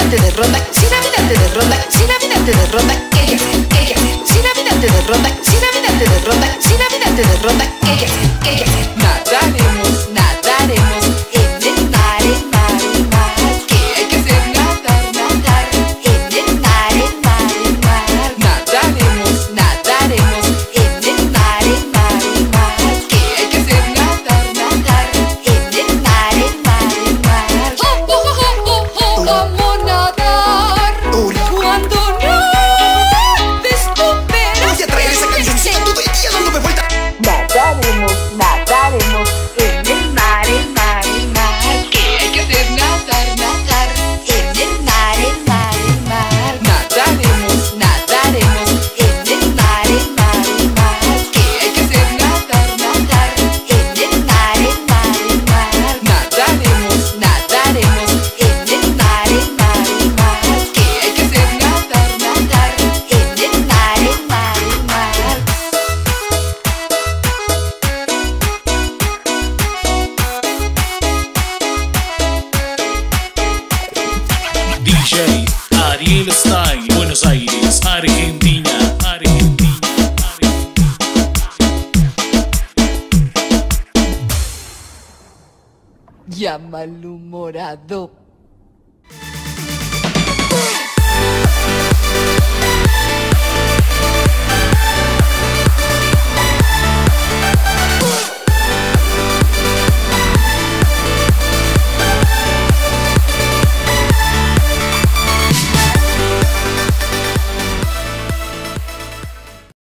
te derrota, si la vida te derrota, si la vida te derrota, ¿qué hacer? ¿Qué hacer? Si la vida te derrota, si la vida te derrota, si la vida te derrota, ¿qué hacer? ¿Qué hacer? Nadaremos, nadaremos en el mar, el mar, el mar. ¿Qué hay que hacer? Nadar, nadar en el mar, el mar, el mar. Nadaremos, nadaremos en el mar, el mar, el mar. ¿Qué hay que hacer? Nadar, nadar en el mar, el mar, el mar. ¿Cómo nadar cuando no te esperas? Voy a traer esa cancioncita todo el día dándome vuelta. Nadaremos, nadaremos en el mar, el mar, el mar. ¿Qué hay que hacer? Nadar, nadar en el mar, el mar, el mar. Nadaremos, nadaremos en el mar, el mar, el mar. ¿Qué hay que hacer? Nadar, nadar en el mar, el mar, el mar. Nadaremos, nadaremos en el mar, el mar, el mar. ¿Qué hay que hacer? Nadar, nadar en el mar, el mar, el mar. DJ Ariel Style, Buenos Aires, Argentina, Argentina, Argentina. Ya malhumorado.